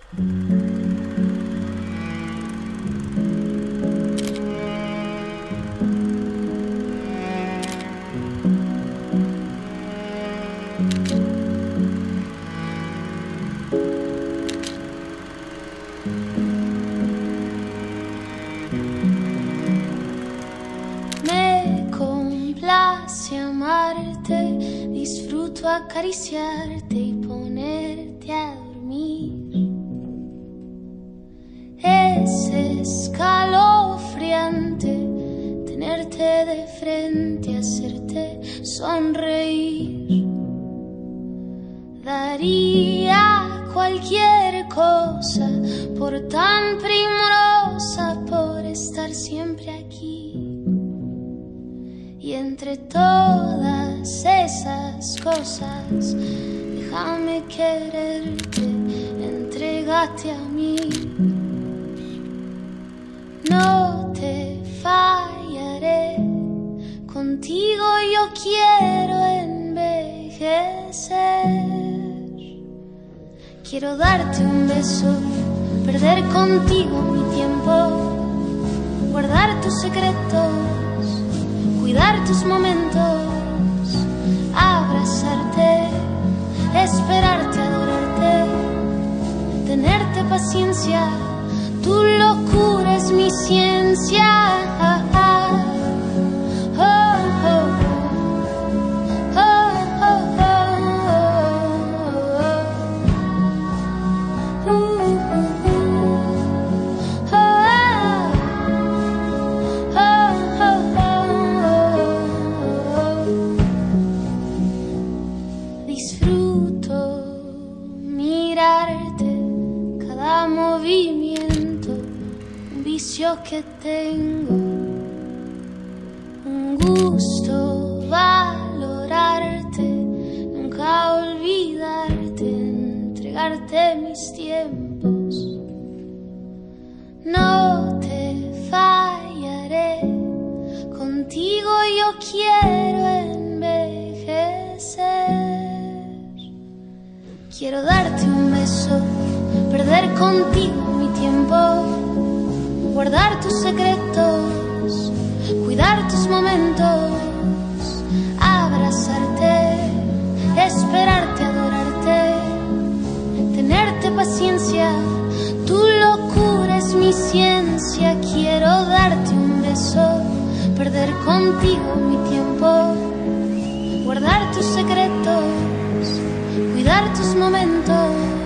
Amarte, disfruto acariciarte y ponerte a dormir. Es escalofriante tenerte de frente, hacerte sonreír. Daría cualquier cosa por tan primorosa, por estar siempre aquí. Y entre todas esas cosas, déjame quererte, entrégate a mí. No te fallaré, contigo yo quiero envejecer. Quiero darte un beso, perder contigo mi tiempo, guardar tus secretos, cuidar tus momentos, abrazarte, esperarte, adorarte, tenerte paciencia, tu locura es mi ciencia. Que tengo un gusto valorarte, nunca olvidarte, entregarte mis tiempos. No te fallaré, contigo yo quiero envejecer. Quiero darte un beso, perder contigo mi tiempo, guardar tus secretos, cuidar tus momentos, abrazarte, esperarte, adorarte, tenerte paciencia, tu locura es mi ciencia. Quiero darte un beso, perder contigo mi tiempo, guardar tus secretos, cuidar tus momentos,